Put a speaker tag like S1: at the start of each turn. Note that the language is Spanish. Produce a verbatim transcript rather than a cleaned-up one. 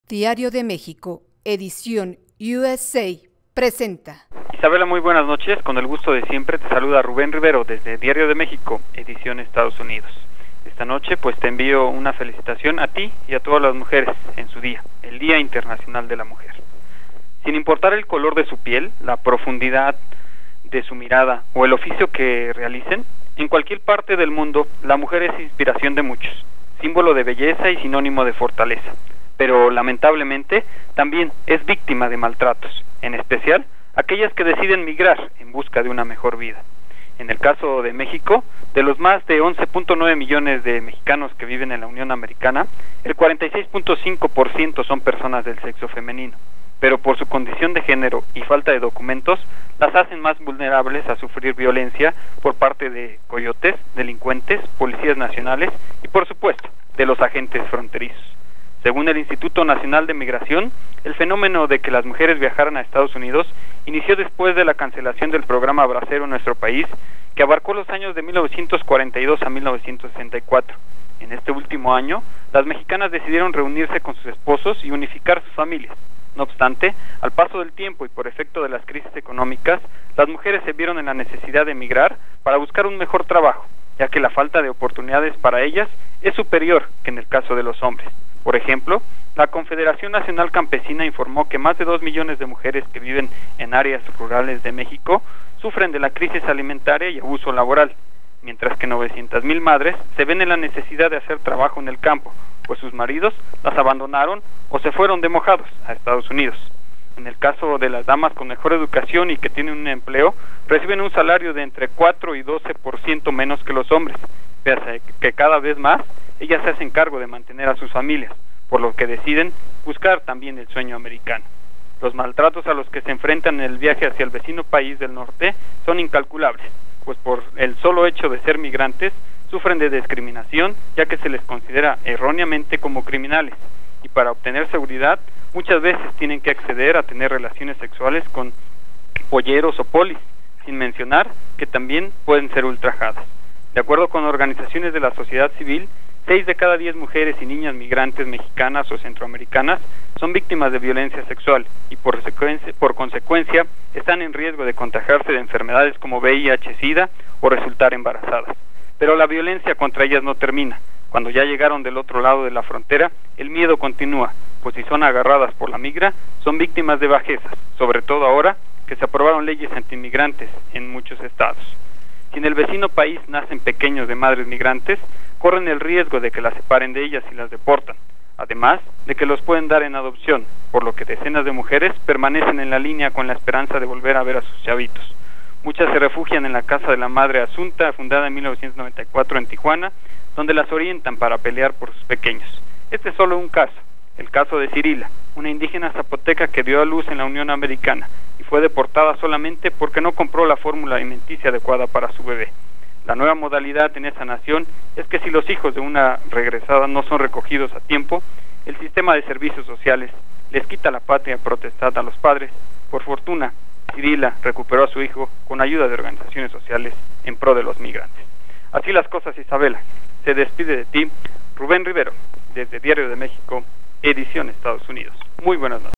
S1: Diario de México, edición U S A, presenta.
S2: Isabela, muy buenas noches. Con el gusto de siempre te saluda Rubén Rivero desde Diario de México, edición Estados Unidos. Esta noche pues te envío una felicitación a ti y a todas las mujeres en su día, el Día Internacional de la Mujer. Sin importar el color de su piel, la profundidad de su mirada o el oficio que realicen, en cualquier parte del mundo la mujer es inspiración de muchos, símbolo de belleza y sinónimo de fortaleza. Pero lamentablemente también es víctima de maltratos, en especial aquellas que deciden migrar en busca de una mejor vida. En el caso de México, de los más de once punto nueve millones de mexicanos que viven en la Unión Americana, el cuarenta y seis punto cinco por ciento son personas del sexo femenino, pero por su condición de género y falta de documentos, las hacen más vulnerables a sufrir violencia por parte de coyotes, delincuentes, policías nacionales y por supuesto, de los agentes fronterizos. Según el Instituto Nacional de Migración, el fenómeno de que las mujeres viajaran a Estados Unidos inició después de la cancelación del programa Bracero en nuestro país, que abarcó los años de mil novecientos cuarenta y dos a mil novecientos sesenta y cuatro. En este último año, las mexicanas decidieron reunirse con sus esposos y unificar sus familias. No obstante, al paso del tiempo y por efecto de las crisis económicas, las mujeres se vieron en la necesidad de emigrar para buscar un mejor trabajo, ya que la falta de oportunidades para ellas es superior que en el caso de los hombres. Por ejemplo, la Confederación Nacional Campesina informó que más de dos millones de mujeres que viven en áreas rurales de México sufren de la crisis alimentaria y abuso laboral, mientras que novecientas mil madres se ven en la necesidad de hacer trabajo en el campo, pues sus maridos las abandonaron o se fueron de mojados a Estados Unidos. En el caso de las damas con mejor educación y que tienen un empleo, reciben un salario de entre cuatro y doce por ciento menos que los hombres, pese a que cada vez más ellas se hacen cargo de mantener a sus familias, por lo que deciden buscar también el sueño americano. Los maltratos a los que se enfrentan en el viaje hacia el vecino país del norte son incalculables, pues por el solo hecho de ser migrantes sufren de discriminación, ya que se les considera erróneamente como criminales, y para obtener seguridad muchas veces tienen que acceder a tener relaciones sexuales con polleros o polis, sin mencionar que también pueden ser ultrajadas. De acuerdo con organizaciones de la sociedad civil, seis de cada diez mujeres y niñas migrantes mexicanas o centroamericanas son víctimas de violencia sexual y por consecuencia, por consecuencia están en riesgo de contagiarse de enfermedades como V I H, SIDA o resultar embarazadas. Pero la violencia contra ellas no termina. Cuando ya llegaron del otro lado de la frontera, el miedo continúa, pues si son agarradas por la migra, son víctimas de bajezas, sobre todo ahora que se aprobaron leyes antiinmigrantes en muchos estados. Si en el vecino país nacen pequeños de madres migrantes, corren el riesgo de que las separen de ellas y las deportan, además de que los pueden dar en adopción, por lo que decenas de mujeres permanecen en la línea con la esperanza de volver a ver a sus chavitos. Muchas se refugian en la casa de la Madre Asunta, fundada en mil novecientos noventa y cuatro en Tijuana, donde las orientan para pelear por sus pequeños. Este es solo un caso, el caso de Cirila, una indígena zapoteca que dio a luz en la Unión Americana y fue deportada solamente porque no compró la fórmula alimenticia adecuada para su bebé. La nueva modalidad en esa nación es que si los hijos de una regresada no son recogidos a tiempo, el sistema de servicios sociales les quita la patria potestad a los padres. Por fortuna, Cirila recuperó a su hijo con ayuda de organizaciones sociales en pro de los migrantes. Así las cosas, Isabela. Se despide de ti, Rubén Rivero, desde Diario de México, edición Estados Unidos. Muy buenas noches.